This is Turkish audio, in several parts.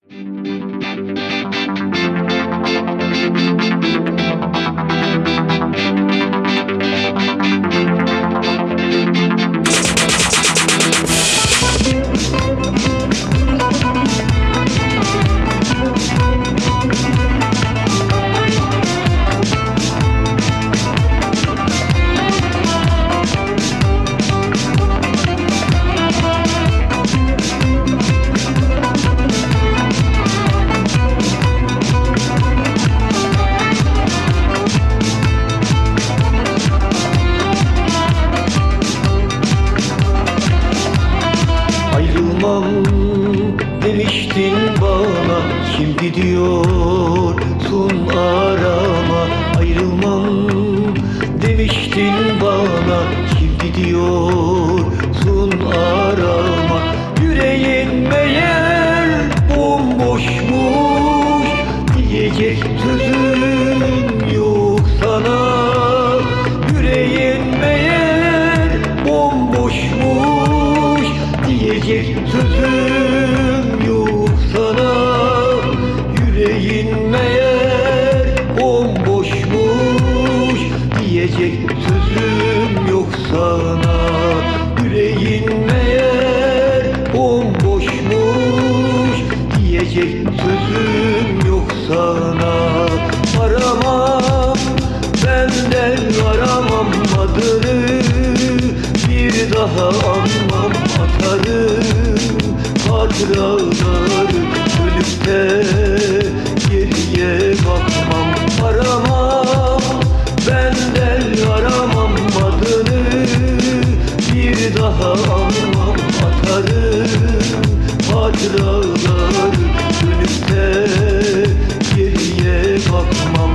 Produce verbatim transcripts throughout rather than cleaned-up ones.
Demiştin bana, şimdi diyorsun arama. Ayrılmam demiştin bana, şimdi diyorsun arama. Yüreğin meğer bomboşmuş, diyecek sözün yok sana. Yüreğin meğer bomboşmuş, diyecek sözüm yok sana. Yüreğin meğer bomboşmuş, diyecek sözüm yok sana. Yüreğin meğer bomboşmuş, diyecek sözüm yok sana. Aramam, benden aramam adını, bir daha anmam atarım hatıraları. Ölüp de geriye bakmam. Aramam, benden aramam adını, bir daha anmam atarım hatıraları. Ölüp de geriye bakmam.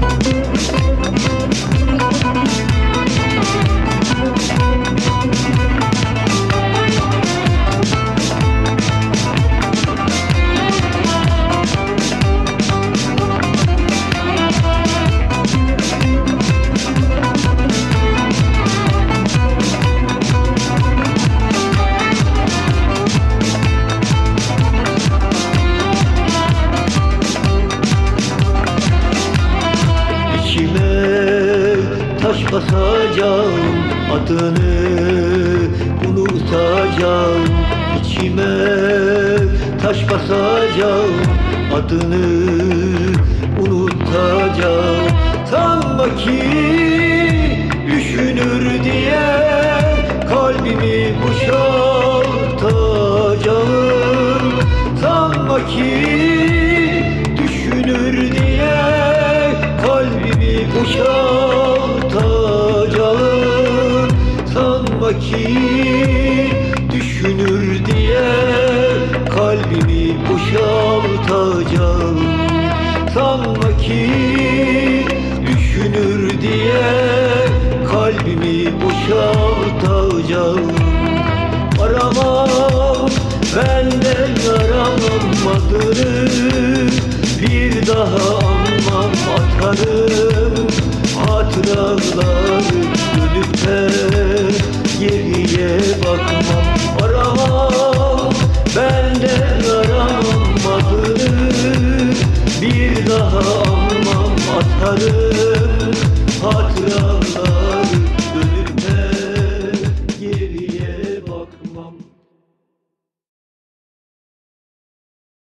Taş basacağım, adını unutacağım. İçime taş basacağım, adını unutacağım. Sanma ki düşünür diye kalbimi boşaltacağım. Sanma ki düşünür diye kalbimi boşaltacağım. Sanma ki düşünür diye kalbimi boşaltacağım. Sanma ki düşünür diye kalbimi boşaltacağım. Aramam, benden aramam adını, bir daha anmam atarım hatıraları. Dönüp de geriye bakmam. Aramam, benden aramam adını, bir daha anmam atarım hatıraları.